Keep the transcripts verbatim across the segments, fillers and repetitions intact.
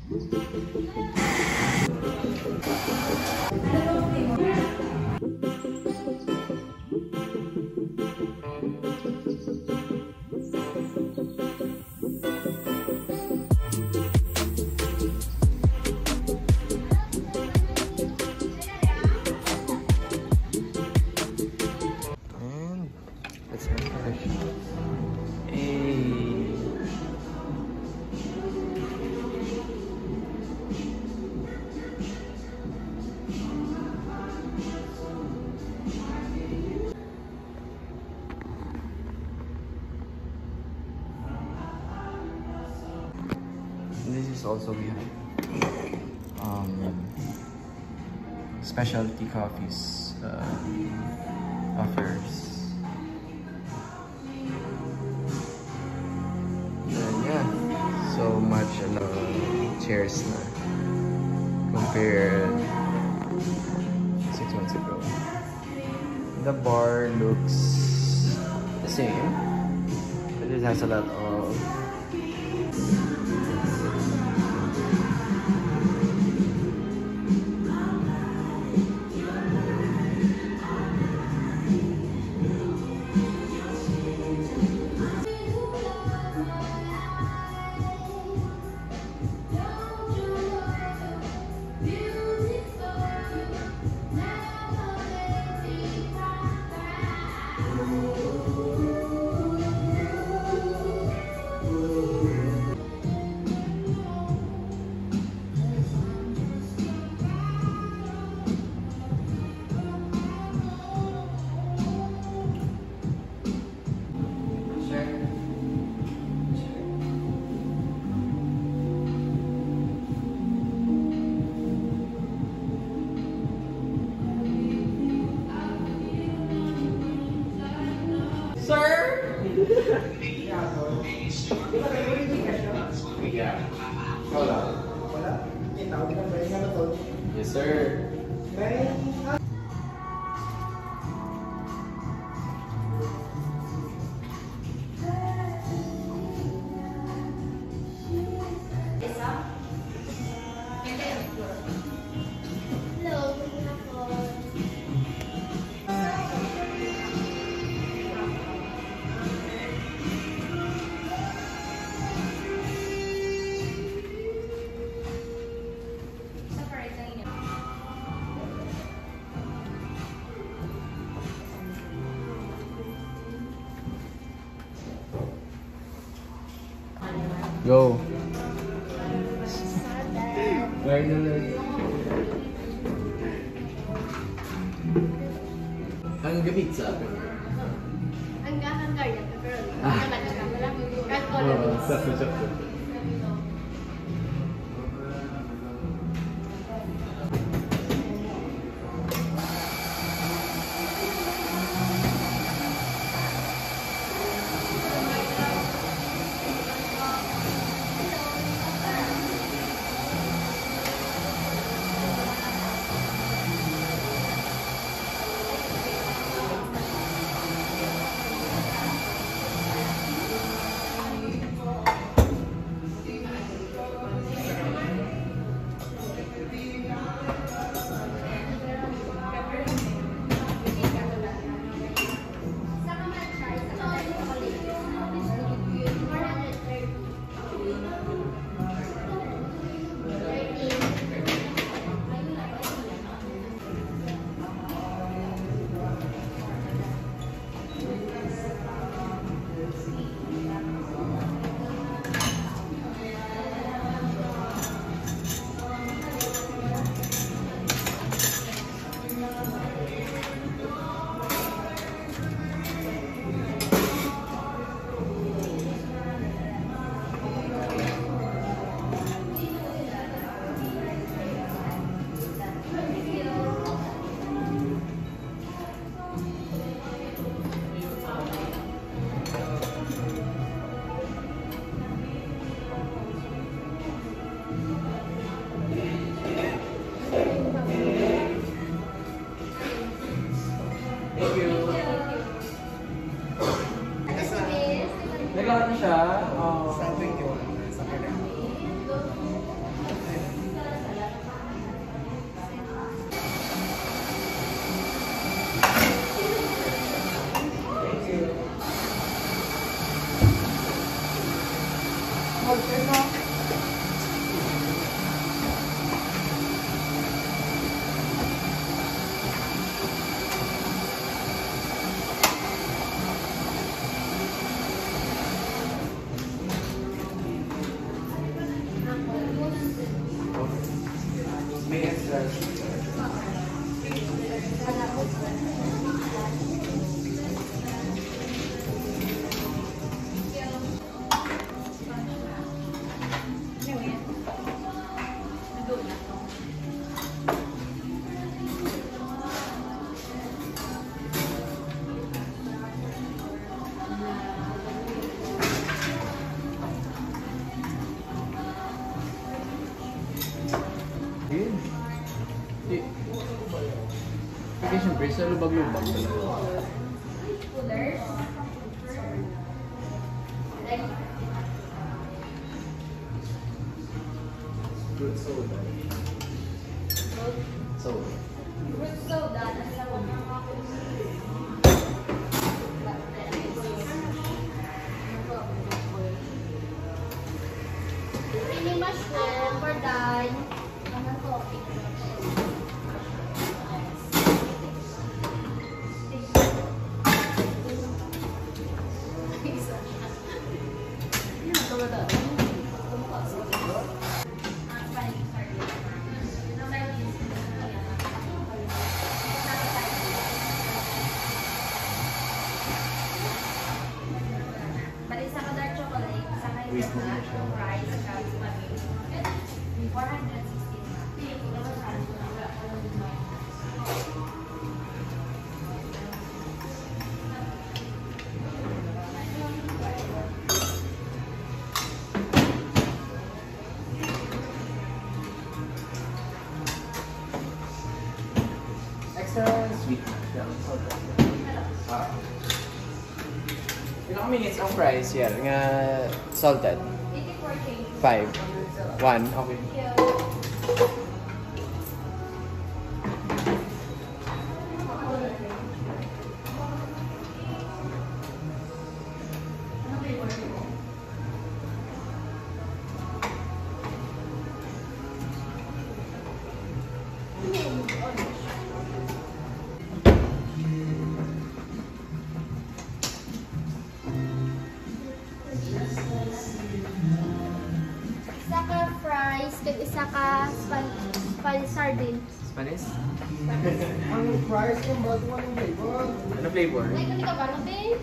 This is also we have um, specialty coffees uh, offers. And yeah, so much uh, chairs na compared six months ago. The bar looks the same, but it has a lot of yeah. Wala. Wala? Yes, sir. Go. Ang gamit sa akin. Ang hanggar yan, pero naman siya. Walang kahit Oo, sakto, sakto. Yun. Di. Kasi siyempre, sa lubag-lubag talaga. Coolers. Fruit soda. Soda. Fruit soda. Mini mushroom for dye. Naman coffee. Balik sa dark chocolate, sa kayo Wait mo na na siya. rice, crabs, panin. four hundred sixteen. Extra sweet na siya. Ah. Ilang minutes ang price yan? Nga salted? eighty-four change. Five. One. Okay. Thank you. Isa ka fries, kag isa ka span, span sardine. Spanish? Ang price ng bago ng flavor. Ano flavor? Ay, kani ka ba, no, babe?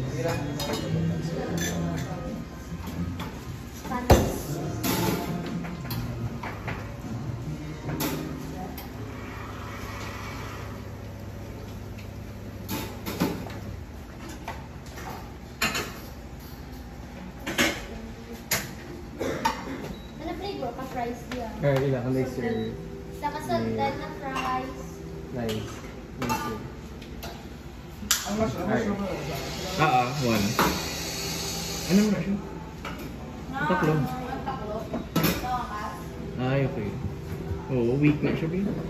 Spanish. Ano flavor ka fries diya? Or ilang ang laser? Isa ka salted na fries. Nice. Laser. Ang mas mas Ah, ah. One. Ano mo na siya? Tatlo. Ah, Tatlo. Ito ka. Ay, okay. Oo, weak na siya, babe.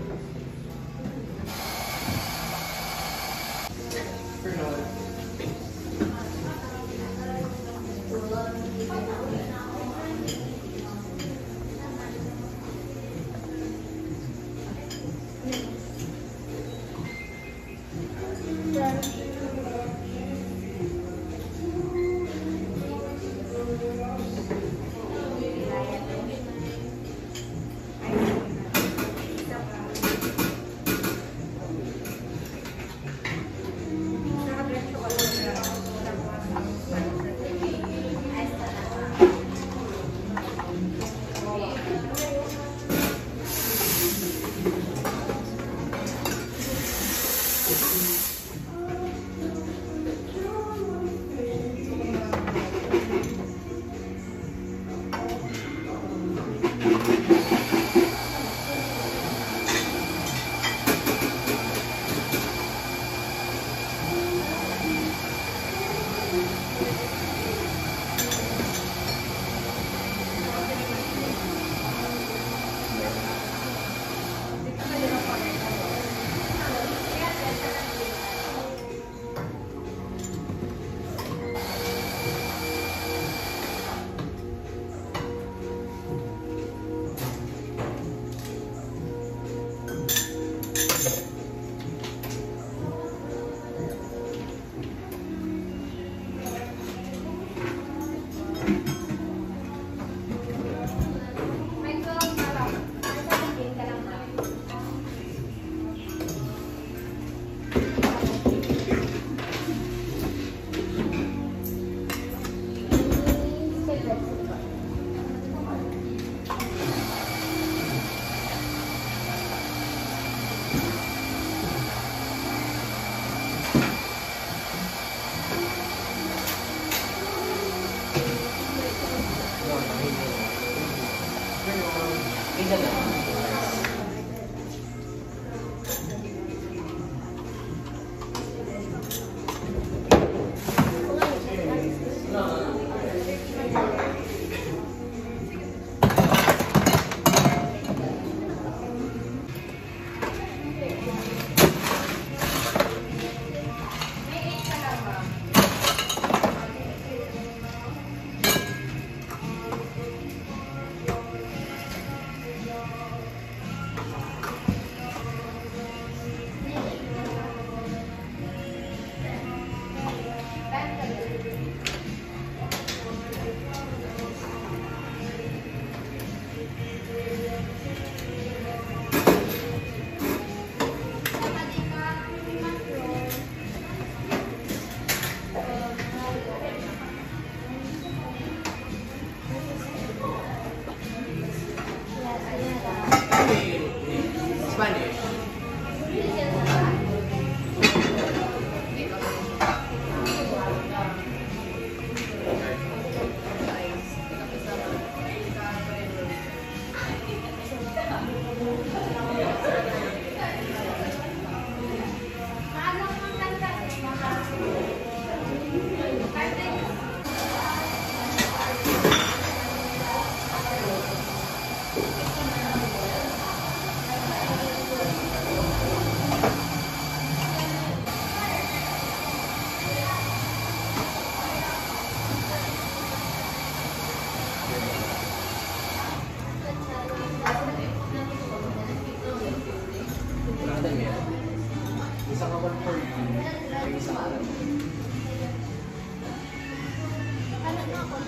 Isa lang. Spanish. Isang kapan for you, may isang alam. Ano na ako?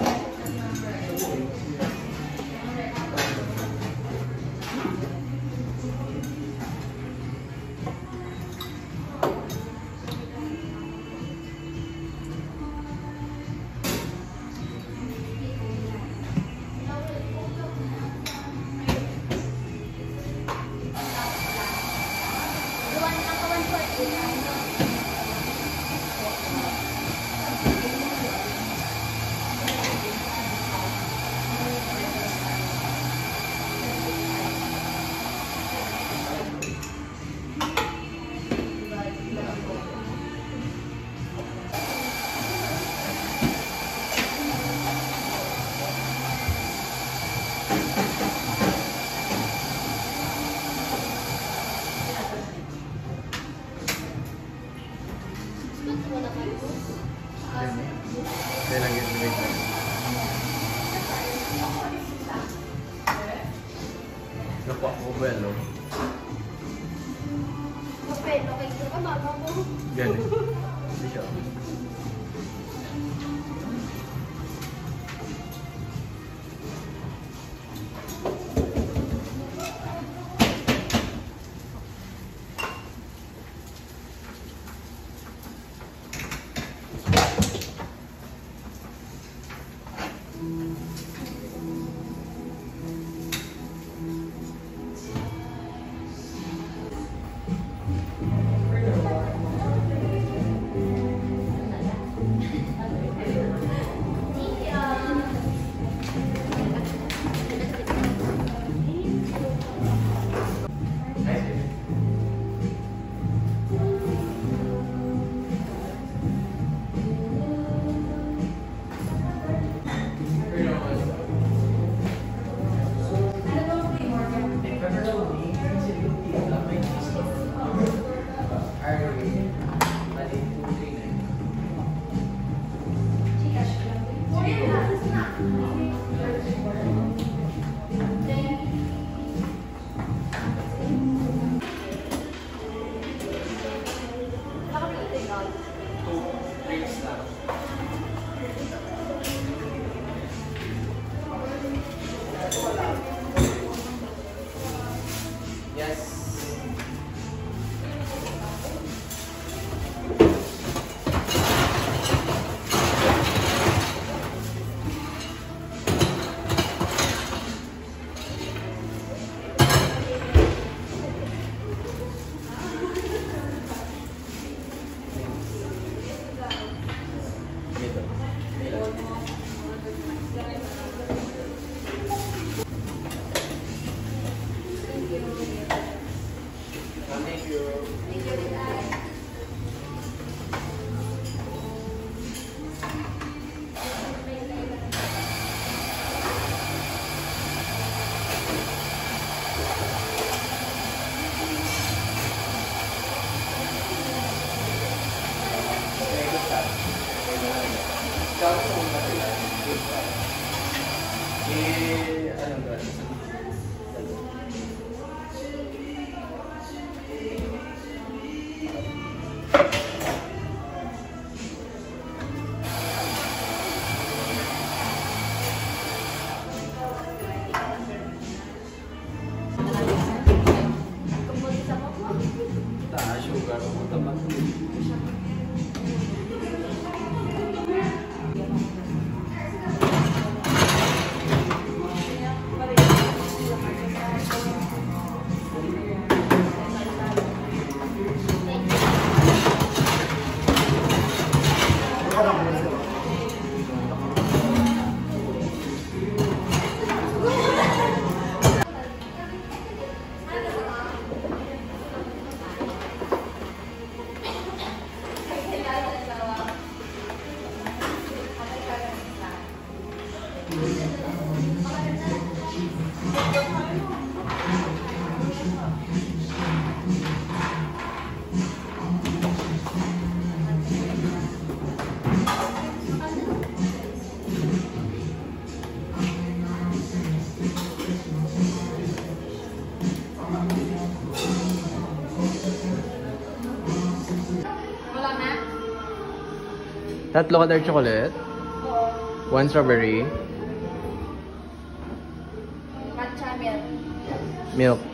Kaya lang yung break na. Nakuha ko ba yan, no? Okay, okay. Ito mama ko. Ganun. Hindi siya. Eh, ano ba? Taas, sugar, utama. Tatlo ka dark chocolate. One strawberry. Matcha milk. Milk.